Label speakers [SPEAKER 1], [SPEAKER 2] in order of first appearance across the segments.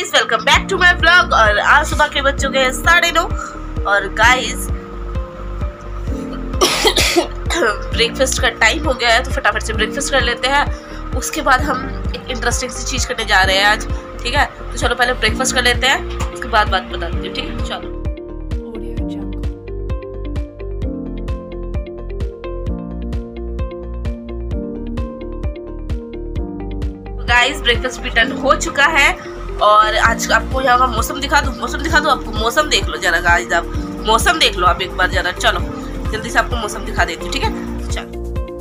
[SPEAKER 1] Guys, welcome back to my blog. और आज सुबह के बज चुके हैं 9:30 और गाइस ब्रेकफास्ट का टाइम हो गया है, तो फटाफट से ब्रेकफास्ट कर लेते हैं। उसके बाद हम एक इंटरेस्टिंग सी चीज़ करने जा रहे हैं आज, ठीक है। तो चलो पहले ब्रेकफास्ट कर लेते हैं, उसके बाद बात बताती हूँ, ठीक है। चलो गाइस, ब्रेकफास्ट भी डन हो चुका है और आज आपको यहाँ का मौसम दिखा दूँ आपको। मौसम देख लो जरा गाइस, आप मौसम देख लो आप एक बार जरा। चलो जल्दी से आपको मौसम दिखा देती हूँ, ठीक है। चलो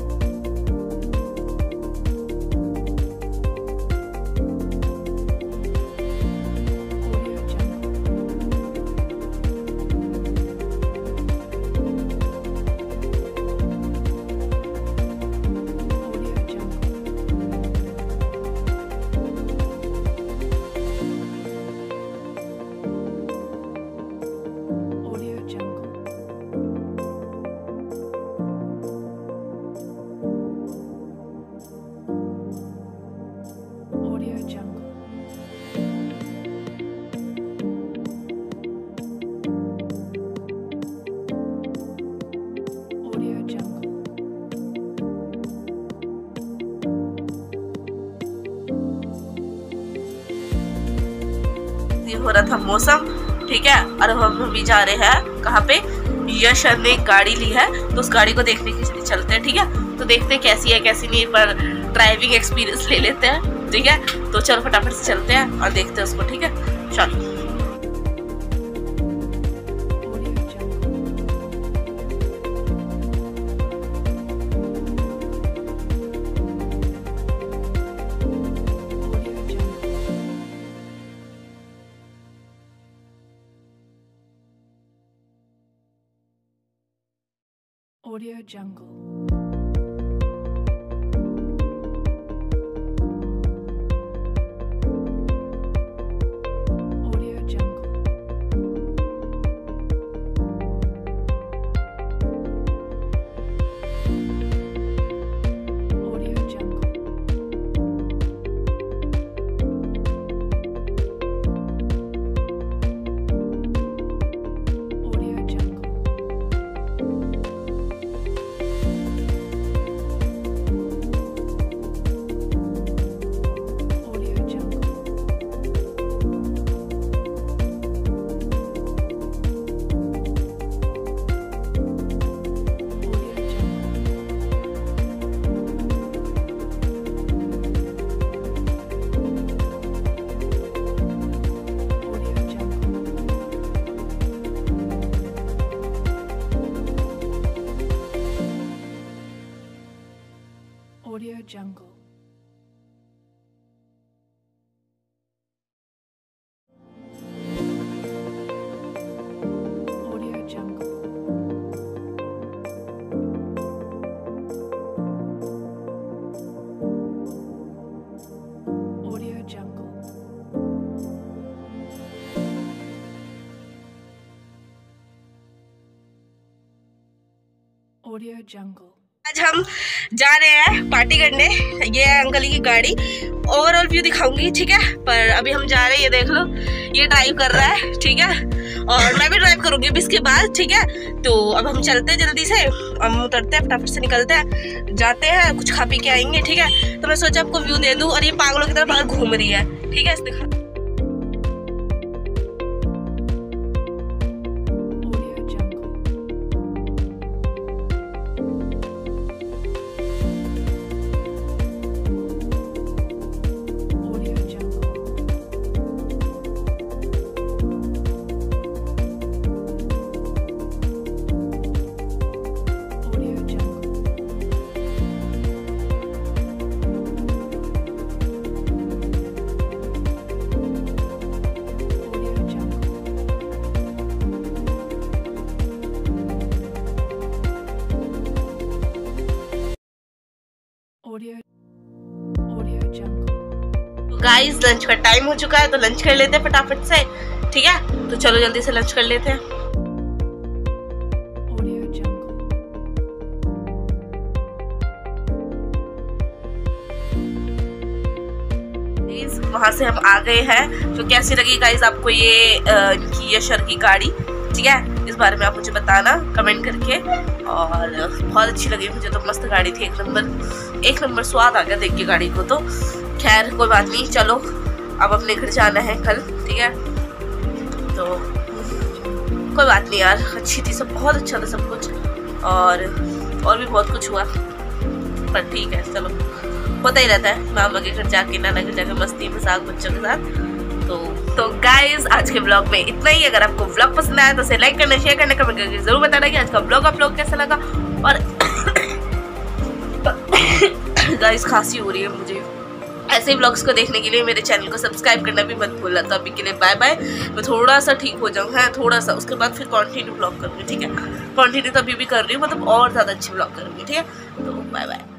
[SPEAKER 1] हो रहा था मौसम, ठीक है। और हम अभी जा रहे हैं कहाँ पे, यश ने एक गाड़ी ली है तो उस गाड़ी को देखने के लिए चलते हैं, ठीक है। तो देखते हैं कैसी है कैसी नहीं, पर ड्राइविंग एक्सपीरियंस ले लेते हैं, ठीक है। तो चलो फटाफट से चलते हैं और देखते हैं उसको, ठीक है। चलो
[SPEAKER 2] Audio Jungle. Audio Jungle. Audio Jungle. Audio Jungle. Audio Jungle.
[SPEAKER 1] आज हम जा रहे हैं पार्टी करने। ये है अंकल की गाड़ी, ओवरऑल व्यू दिखाऊंगी, ठीक है। पर अभी हम जा रहे हैं, ये देख लो, ये ड्राइव कर रहा है, ठीक है। और मैं भी ड्राइव करूंगी अभी इसके बाद, ठीक है। तो अब हम चलते हैं जल्दी से, हम उतरते हैं, फटाफट से निकलते हैं, जाते हैं, कुछ खा पी के आएंगे, ठीक है। तो मैं सोचा आपको व्यू दे दूं, और ये पागलों की तरह बाहर घूम रही है, ठीक है। दिखा गाइस, लंच का टाइम हो चुका है, तो लंच कर लेते हैं फटाफट से, ठीक है। तो चलो जल्दी से लंच कर लेते हैं। वहाँ से हम आ गए हैं। तो कैसी लगी गाइस आपको ये इनकी यशर की गाड़ी, ठीक है, इस बारे में आप मुझे बताना कमेंट करके। और बहुत अच्छी लगी मुझे तो, मस्त गाड़ी थी, एक नंबर स्वाद आ गया देख के गाड़ी को। तो खैर कोई बात नहीं, चलो अब अपने घर जाना है कल, ठीक है। तो कोई बात नहीं यार, अच्छी थी सब, बहुत अच्छा था सब कुछ, और भी बहुत कुछ हुआ, पर ठीक है चलो, होता ही रहता है मामा के घर जाके, नाना घर जाके मस्ती मजाक बच्चों के साथ। तो गाइज आज के ब्लॉग में इतना ही। अगर आपको ब्लॉग पसंद आया तो उसे लाइक करना, शेयर करना, कमेंट करके जरूर बताना कि आज का ब्लॉग आप लोग कैसा लगा। और गाइज खांसी हो रही है मुझे। ऐसे ही ब्लॉग्स को देखने के लिए मेरे चैनल को सब्सक्राइब करना भी मत भूलना। तो अभी के लिए बाय बाय, मैं थोड़ा सा ठीक हो जाऊँ, है थोड़ा सा, उसके बाद फिर कंटिन्यू ब्लॉग करूँगी, ठीक है। कंटिन्यू तो अभी भी कर रही हूँ, मतलब और ज़्यादा अच्छी ब्लॉग करूँगी, ठीक है। तो बाय बाय।